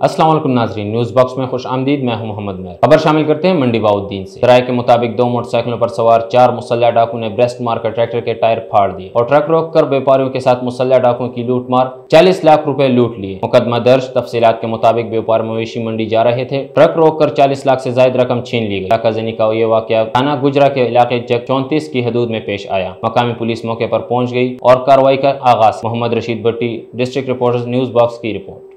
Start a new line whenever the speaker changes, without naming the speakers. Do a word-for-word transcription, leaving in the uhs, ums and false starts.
अस्सलाम वालेकुम नाजरीन, न्यूज बॉक्स में खुश आमदीद। मैं हूं मोहम्मद मैर। खबर शामिल करते हैं मंडी बाउद्दीन से। किराए के मुताबिक दो मोटरसाइकिलों पर सवार चार मुसल्लह डाकू ने ब्रेस्ट मारकर ट्रैक्टर के टायर फाड़ दिए और ट्रक रोक कर व्यापारियों के साथ मुसल्लह डाकुओं की लूट मार चालीस लाख रुपए लूट लिए। मुकदमा दर्ज। तफसीलात के मुताबिक व्यापारी मवेशी मंडी जा रहे थे, ट्रक रोक कर चालीस लाख से ज्यादा रकम छीन ली गई। इलाका जनी का यह वाकया थाना गुजरा के इलाके जग चौंतीस की हदूद में पेश आया। मकामी पुलिस मौके पर पहुंच गई और कार्रवाई का आगाज। Mohammad Rashid Bhatti, district reporter, news box की रिपोर्ट।